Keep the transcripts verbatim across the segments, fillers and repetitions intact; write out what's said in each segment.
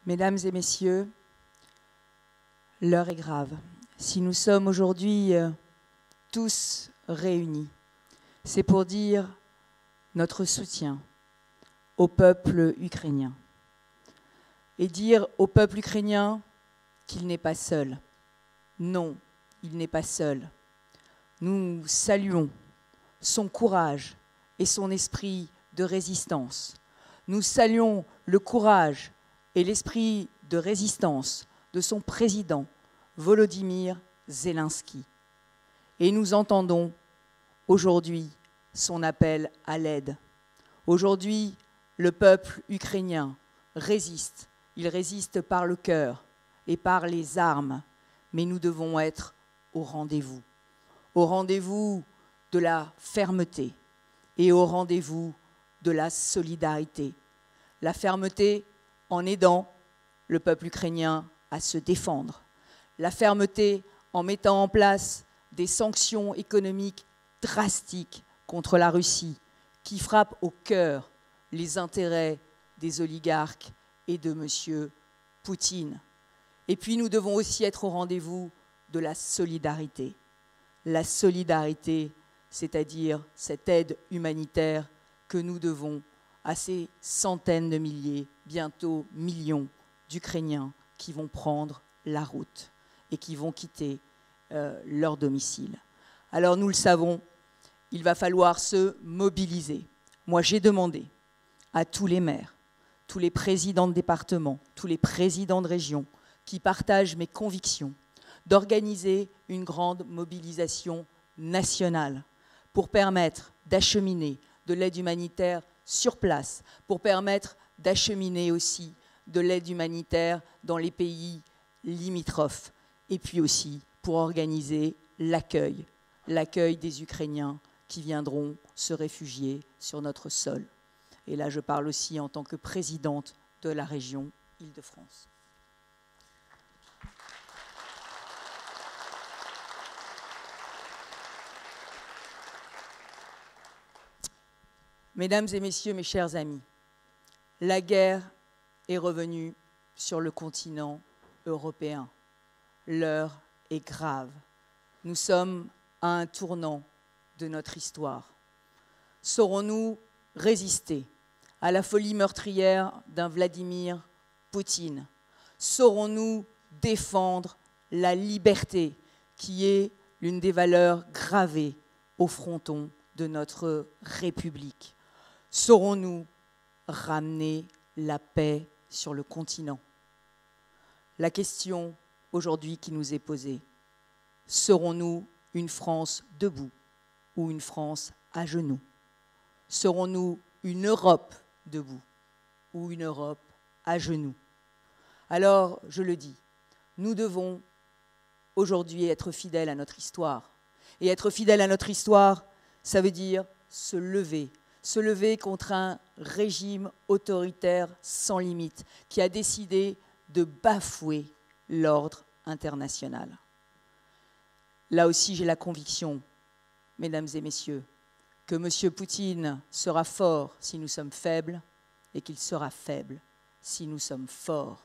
Mesdames et messieurs, l'heure est grave. Si nous sommes aujourd'hui euh, tous réunis, c'est pour dire notre soutien au peuple ukrainien et dire au peuple ukrainien qu'il n'est pas seul. Non, il n'est pas seul. Nous saluons son courage et son esprit de résistance. Nous saluons le courage et l'esprit de résistance de son président, Volodymyr Zelensky. Et nous entendons aujourd'hui son appel à l'aide. Aujourd'hui, le peuple ukrainien résiste. Il résiste par le cœur et par les armes, mais nous devons être au rendez-vous. Au rendez-vous de la fermeté et au rendez-vous de la solidarité. La fermeté en aidant le peuple ukrainien à se défendre. La fermeté en mettant en place des sanctions économiques drastiques contre la Russie qui frappent au cœur les intérêts des oligarques et de M. Poutine. Et puis nous devons aussi être au rendez-vous de la solidarité. La solidarité, c'est-à-dire cette aide humanitaire que nous devons à ces centaines de milliers, bientôt millions d'Ukrainiens qui vont prendre la route et qui vont quitter euh, leur domicile. Alors nous le savons, il va falloir se mobiliser. Moi j'ai demandé à tous les maires, tous les présidents de département, tous les présidents de région qui partagent mes convictions, d'organiser une grande mobilisation nationale pour permettre d'acheminer de l'aide humanitaire sur place, pour permettre d'acheminer aussi de l'aide humanitaire dans les pays limitrophes, et puis aussi pour organiser l'accueil, l'accueil des Ukrainiens qui viendront se réfugier sur notre sol. Et là, je parle aussi en tant que présidente de la région Île-de-France. Mesdames et messieurs, mes chers amis, la guerre est revenue sur le continent européen. L'heure est grave. Nous sommes à un tournant de notre histoire. Saurons-nous résister à la folie meurtrière d'un Vladimir Poutine? Saurons-nous défendre la liberté qui est l'une des valeurs gravées au fronton de notre République? Saurons-nous ramener la paix sur le continent? La question aujourd'hui qui nous est posée, serons-nous une France debout ou une France à genoux? Serons-nous une Europe debout ou une Europe à genoux? Alors, je le dis, nous devons aujourd'hui être fidèles à notre histoire. Et être fidèles à notre histoire, ça veut dire se lever, se lever contre un régime autoritaire sans limite qui a décidé de bafouer l'ordre international. Là aussi, j'ai la conviction, mesdames et messieurs, que M. Poutine sera fort si nous sommes faibles et qu'il sera faible si nous sommes forts.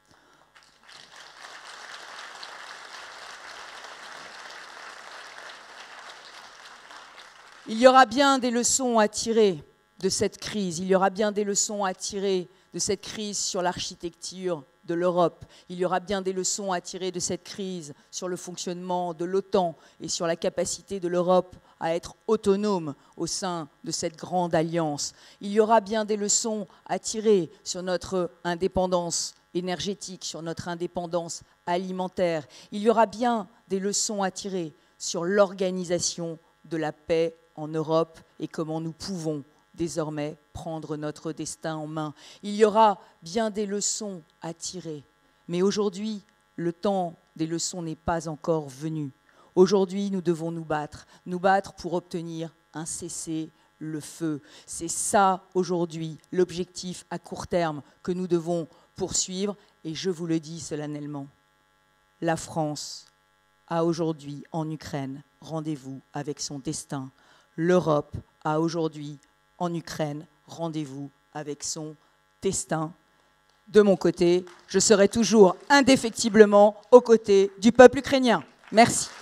Il y aura bien des leçons à tirer de cette crise. Il y aura bien des leçons à tirer de cette crise sur l'architecture de l'Europe. Il y aura bien des leçons à tirer de cette crise sur le fonctionnement de l'OTAN et sur la capacité de l'Europe à être autonome au sein de cette grande alliance. Il y aura bien des leçons à tirer sur notre indépendance énergétique, sur notre indépendance alimentaire. Il y aura bien des leçons à tirer sur l'organisation de la paix en Europe et comment nous pouvons désormais prendre notre destin en main. Il y aura bien des leçons à tirer, mais aujourd'hui, le temps des leçons n'est pas encore venu. Aujourd'hui, nous devons nous battre, nous battre pour obtenir un cessez-le-feu. C'est ça, aujourd'hui, l'objectif à court terme que nous devons poursuivre, et je vous le dis solennellement, la France a aujourd'hui en Ukraine rendez-vous avec son destin. L'Europe a aujourd'hui en Ukraine rendez-vous avec son destin. De mon côté, je serai toujours indéfectiblement aux côtés du peuple ukrainien. Merci.